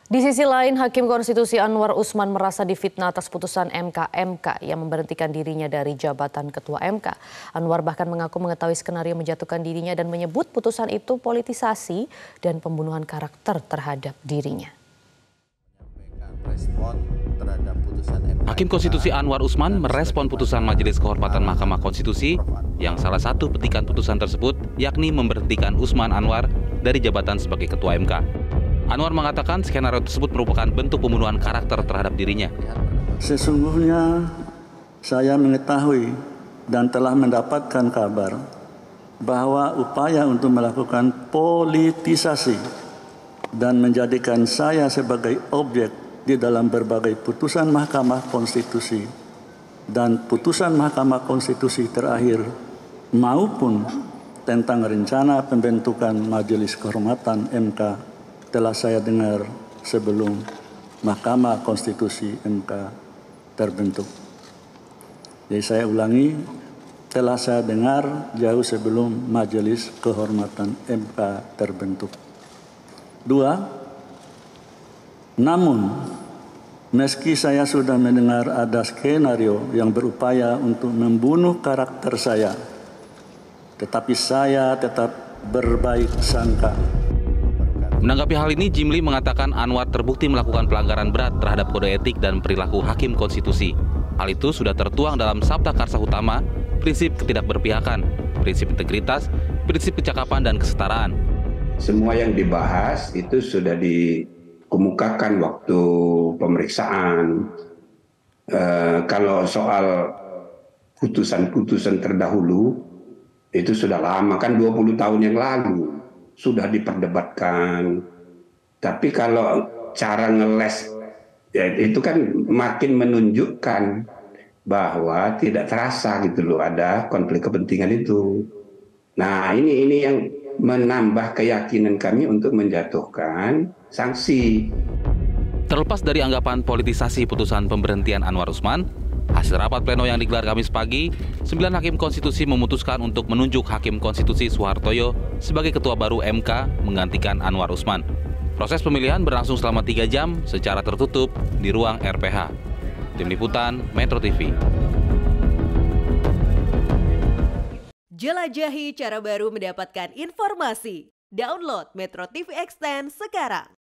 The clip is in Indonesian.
Di sisi lain, Hakim Konstitusi Anwar Usman merasa difitnah atas putusan MK yang memberhentikan dirinya dari jabatan Ketua MK. Anwar bahkan mengaku mengetahui skenario menjatuhkan dirinya dan menyebut putusan itu politisasi dan pembunuhan karakter terhadap dirinya. Hakim Konstitusi Anwar Usman merespon putusan Majelis Kehormatan Mahkamah Konstitusi yang salah satu petikan putusan tersebut yakni memberhentikan Usman Anwar dari jabatan sebagai Ketua MK. Anwar mengatakan skenario tersebut merupakan bentuk pembunuhan karakter terhadap dirinya. Sesungguhnya saya mengetahui dan telah mendapatkan kabar bahwa upaya untuk melakukan politisasi dan menjadikan saya sebagai objek di dalam berbagai putusan Mahkamah Konstitusi dan putusan Mahkamah Konstitusi terakhir maupun tentang rencana pembentukan Majelis Kehormatan MK telah saya dengar sebelum Mahkamah Konstitusi MK terbentuk. Jadi saya ulangi, telah saya dengar jauh sebelum Majelis Kehormatan MK terbentuk. 2. Namun, meski saya sudah mendengar ada skenario yang berupaya untuk membunuh karakter saya, tetapi saya tetap berbaik sangka. Menanggapi hal ini, Jimli mengatakan Anwar terbukti melakukan pelanggaran berat terhadap kode etik dan perilaku Hakim Konstitusi. Hal itu sudah tertuang dalam Sabta Karsa Utama, prinsip ketidakberpihakan, prinsip integritas, prinsip kecakapan dan kesetaraan. Semua yang dibahas itu sudah dikemukakan waktu pemeriksaan. Kalau soal putusan-putusan terdahulu, itu sudah lama, kan 20 tahun yang lalu sudah diperdebatkan. Tapi kalau cara ngeles, ya itu kan makin menunjukkan bahwa tidak terasa gitu loh ada konflik kepentingan itu. Nah ini yang menambah keyakinan kami untuk menjatuhkan sanksi. Terlepas dari anggapan politisasi putusan pemberhentian Anwar Usman, hasil rapat pleno yang digelar Kamis pagi, 9 Hakim Konstitusi memutuskan untuk menunjuk Hakim Konstitusi Soehartoyo sebagai Ketua baru MK menggantikan Anwar Usman. Proses pemilihan berlangsung selama 3 jam secara tertutup di ruang RPH. Tim Liputan Metro TV. Jelajahi cara baru mendapatkan informasi. Download Metro TV Extend sekarang.